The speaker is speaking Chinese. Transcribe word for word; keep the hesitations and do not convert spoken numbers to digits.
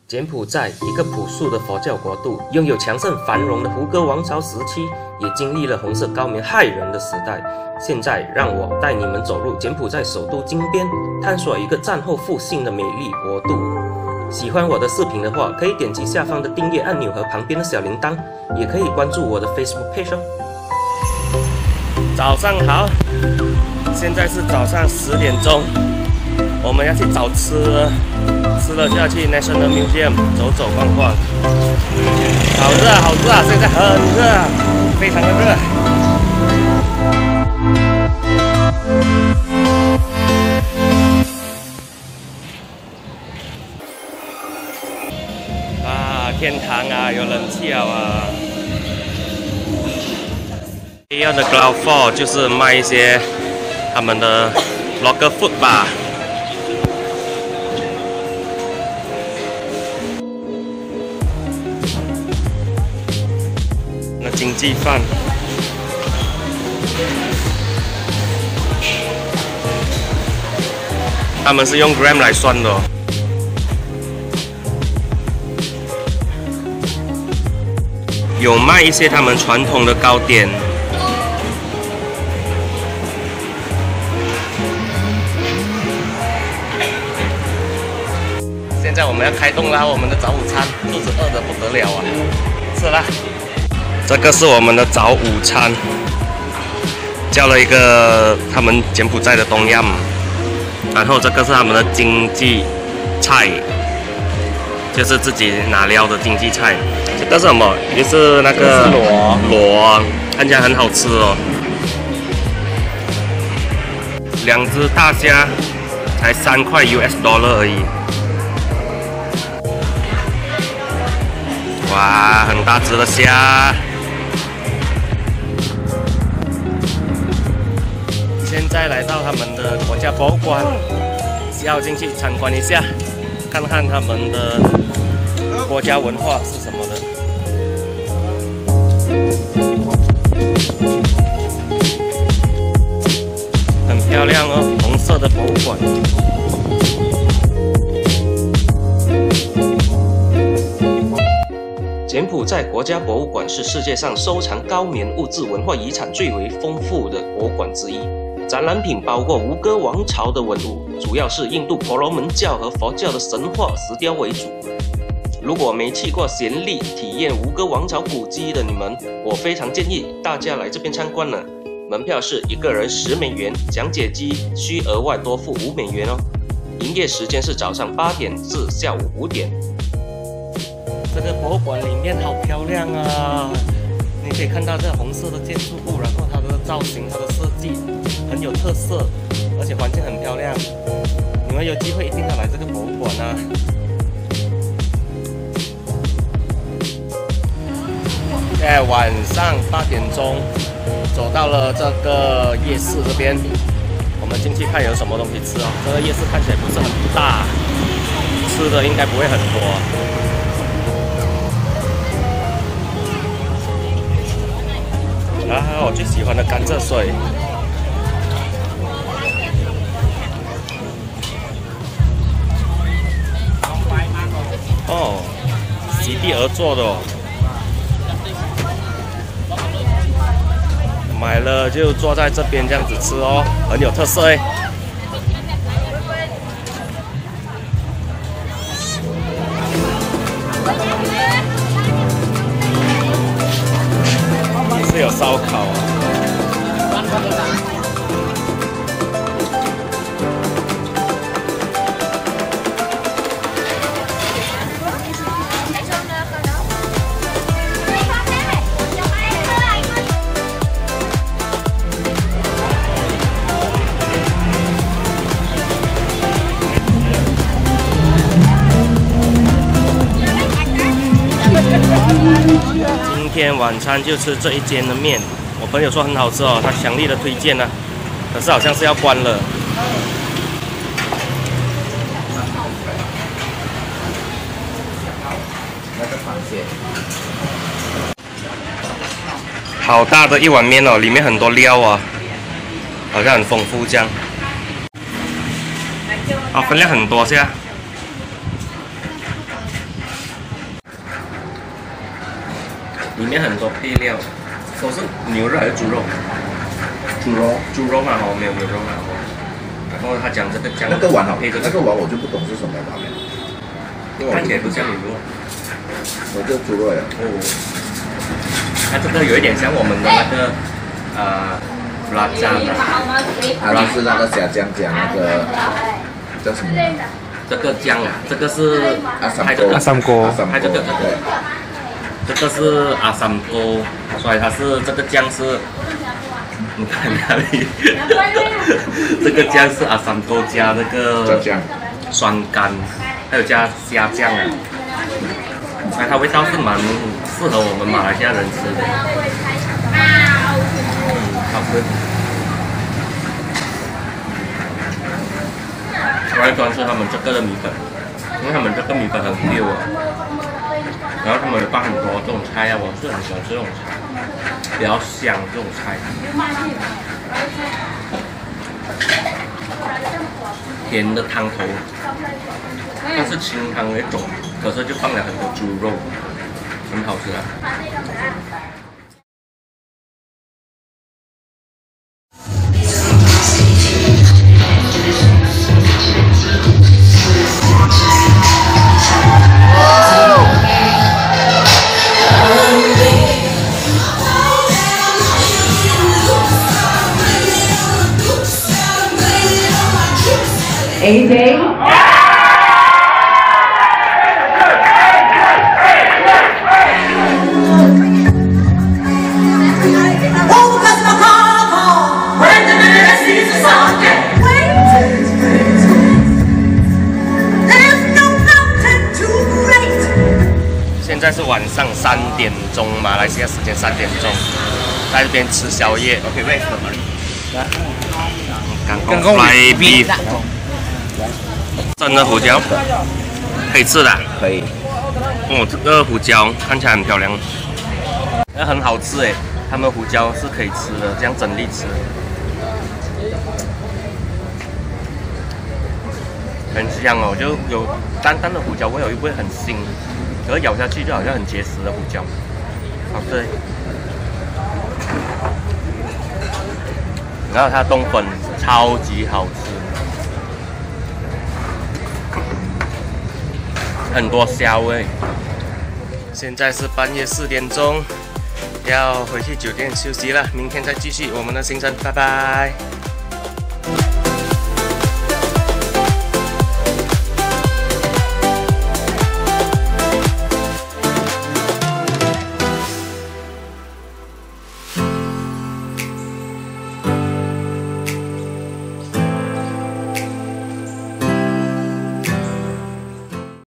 柬埔寨，一个朴素的佛教国度，拥有强盛繁荣的胡歌王朝时期，也经历了红色高棉害人的时代。现在，让我带你们走入柬埔寨首都金边，探索一个战后复兴的美丽国度。喜欢我的视频的话，可以点击下方的订阅按钮和旁边的小铃铛，也可以关注我的 Facebook page 哦。早上好，现在是早上十点钟。 我们要去找吃的，吃了就要去 National Museum 走走逛逛。好热，好热啊！现在很热，非常的热。啊，天堂啊，有冷气啊！啊 A 二的 Ground Floor 就是卖一些他们的 local food 吧。 那经济饭，他们是用 gram 来算的哦。有卖一些他们传统的糕点。现在我们要开动啦，我们的早午餐，肚子饿得不得了啊！吃啦。 这个是我们的早午餐，叫了一个他们柬埔寨的东阳，然后这个是他们的经济菜，就是自己拿料的经济菜。这个是什么？也是那个螺螺，看起来很好吃哦。两只大虾才三块 U S dollar 而已。哇，很大只的虾。 现在来到他们的国家博物馆，要进去参观一下，看看他们的国家文化是什么的。很漂亮哦，红色的博物馆。柬埔寨国家博物馆是世界上收藏高棉物质文化遗产最为丰富的博物馆之一。 展览品包括吴哥王朝的文物，主要是印度婆罗门教和佛教的神话石雕为主。如果没去过暹粒体验吴哥王朝古迹的你们，我非常建议大家来这边参观呢。门票是一个人十美元，讲解机需额外多付五美元哦。营业时间是早上八点至下午五点。这个博物馆里面好漂亮啊！你可以看到这红色的建筑物，然后它的造型、它的设计。 很有特色，而且环境很漂亮。你们有机会一定要来这个博物馆啊！现在晚上八点钟，走到了这个夜市这边，我们进去看有什么东西吃哦。这个夜市看起来不是很大，吃的应该不会很多。啊，我最喜欢的甘蔗水。 哦，席地而坐的哦，买了就坐在这边这样子吃哦，很有特色哎。也是有烧烤啊。 今天晚餐就吃这一间的面，我朋友说很好吃哦，他强力的推荐呢、啊，可是好像是要关了。好大的一碗面哦，里面很多料啊，好像很丰富这样。啊，分量很多是吧？ 里面很多配料，都是牛肉还是猪肉？ 猪肉， 猪肉嘛哦，没有牛肉嘛哦。然后他讲这个酱， 那个碗好， 配这个那个碗我就不懂是什么碗了。 看起来不像牛肉。 我这猪肉呀。 哦。它这个有一点像我们的那个呃拉酱的。 它就是那个虾酱加那个叫什么？ 这个酱，这个是阿三拍这个阿三锅， 拍这个这个，这个是阿三锅，所以它是这个酱是，你看哪里？这个酱是阿三锅加那个酸干，还有加虾酱啊，所以它味道是蛮适合我们马来西亚人吃的，嗯，好吃。我还喜欢吃他们这个的米粉，因为他们这个米粉很 Q 啊，然后他们有放很多这种菜啊，我是很喜欢吃这种菜，比较香这种菜。甜的汤头，它是清汤那种，可是就放了很多猪肉，很好吃啊。 A J。 现在是晚上三点钟，马来西亚时间三点钟，在这边吃宵夜。OK， 喂，刚刚 fly beef。真的胡椒可以吃的， 可以。 哦，这个胡椒看起来很漂亮，那很好吃哎。他们胡椒是可以吃的，这样整粒吃，很香哦，就有淡淡的胡椒味，有一味很腥，可是咬下去就好像很结实的胡椒，好吃。然后它冬粉超级好吃。很多虾味。现在是半夜四点钟，要回去酒店休息了，明天再继续我们的行程，拜拜。